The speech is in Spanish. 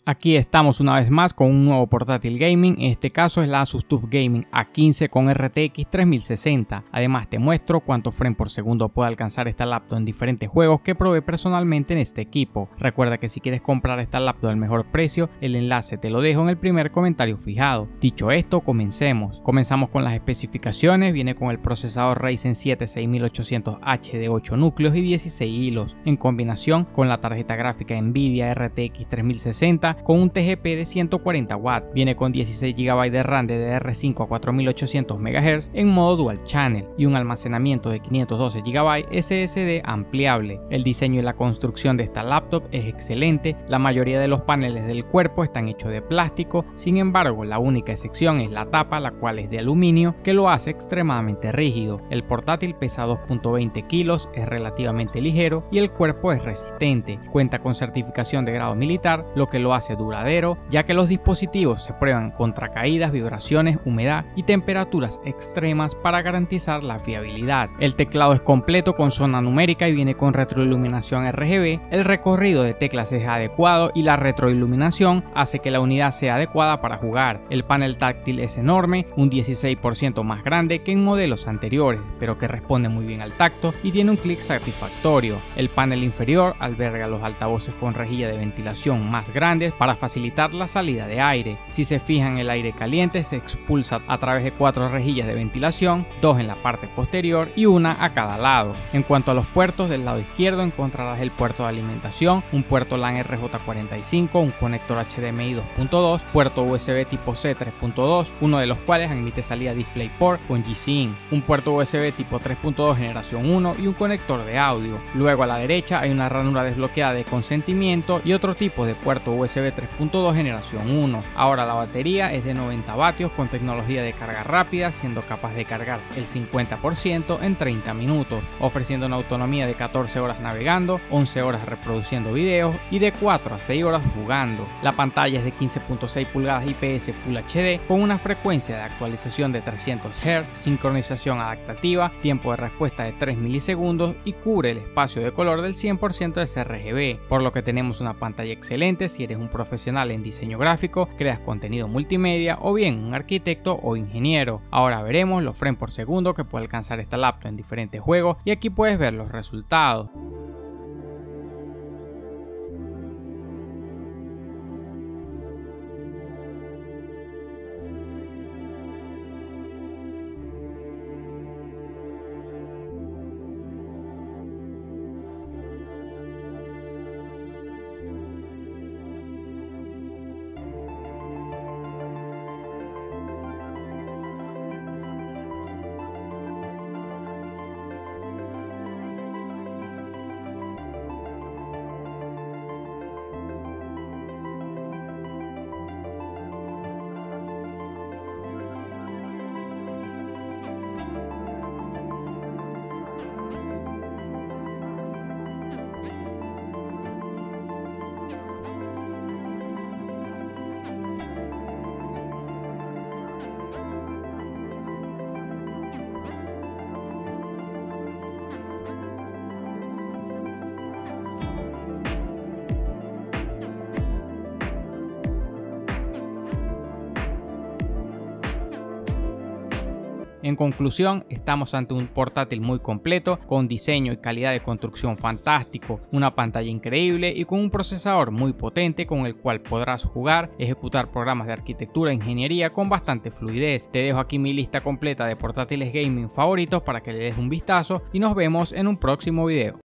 Aquí estamos una vez más con un nuevo portátil gaming, en este caso es la Asus TUF Gaming A15 con RTX 3060. Además te muestro cuántos frames por segundo puede alcanzar esta laptop en diferentes juegos que probé personalmente en este equipo. Recuerda que si quieres comprar esta laptop al mejor precio, el enlace te lo dejo en el primer comentario fijado. Dicho esto, comencemos. Comenzamos con las especificaciones. Viene con el procesador Ryzen 7 6800H de 8 núcleos y 16 hilos, en combinación con la tarjeta gráfica Nvidia RTX 3060 con un TGP de 140 watts. Viene con 16 GB de RAM DDR5 a 4800 MHz en modo Dual Channel y un almacenamiento de 512 GB SSD ampliable. El diseño y la construcción de esta laptop es excelente. La mayoría de los paneles del cuerpo están hechos de plástico, sin embargo la única excepción es la tapa, la cual es de aluminio, que lo hace extremadamente rígido. El portátil pesa 2.20 kilos, es relativamente ligero y el cuerpo es resistente. Cuenta con certificación de grado militar, lo que lo hace duradero, ya que los dispositivos se prueban contra caídas, vibraciones, humedad y temperaturas extremas para garantizar la fiabilidad. El teclado es completo con zona numérica y viene con retroiluminación RGB. El recorrido de teclas es adecuado y la retroiluminación hace que la unidad sea adecuada para jugar. El panel táctil es enorme, un 16% más grande que en modelos anteriores, pero que responde muy bien al tacto y tiene un clic satisfactorio. El panel inferior alberga los altavoces con rejilla de ventilación más grandes para facilitar la salida de aire. Si se fijan, el aire caliente se expulsa a través de 4 rejillas de ventilación, 2 en la parte posterior y una a cada lado. En cuanto a los puertos, del lado izquierdo encontrarás el puerto de alimentación, un puerto LAN RJ45, un conector HDMI 2.2, puerto USB tipo C 3.2, uno de los cuales admite salida DisplayPort con G-Sync, un puerto USB tipo 3.2 generación 1 y un conector de audio. Luego a la derecha hay una ranura desbloqueada de consentimiento y otro tipo de puerto USB 3.2 generación 1. Ahora la batería es de 90 vatios con tecnología de carga rápida, siendo capaz de cargar el 50% en 30 minutos, ofreciendo una autonomía de 14 horas navegando, 11 horas reproduciendo videos y de 4 a 6 horas jugando. La pantalla es de 15.6 pulgadas IPS Full HD con una frecuencia de actualización de 300 Hz, sincronización adaptativa, tiempo de respuesta de 3 milisegundos y cubre el espacio de color del 100% de sRGB, por lo que tenemos una pantalla excelente si eres un profesional en diseño gráfico, creas contenido multimedia o bien un arquitecto o ingeniero. Ahora veremos los frames por segundo que puede alcanzar esta laptop en diferentes juegos y aquí puedes ver los resultados. En conclusión, estamos ante un portátil muy completo, con diseño y calidad de construcción fantástico, una pantalla increíble y con un procesador muy potente con el cual podrás jugar, ejecutar programas de arquitectura e ingeniería con bastante fluidez. Te dejo aquí mi lista completa de portátiles gaming favoritos para que le des un vistazo y nos vemos en un próximo video.